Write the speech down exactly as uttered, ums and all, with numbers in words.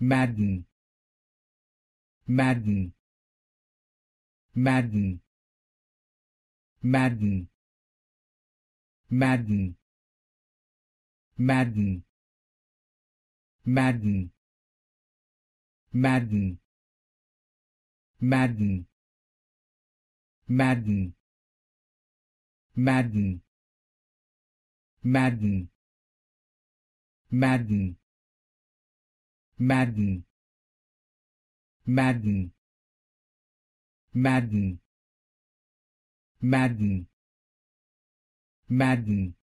Madden, Madden, Madden, Madden, Madden, Madden, Madden, Madden, Madden, Madden, Madden, Madden, Madden, Madden, Madden, Madden, Madden, Madden,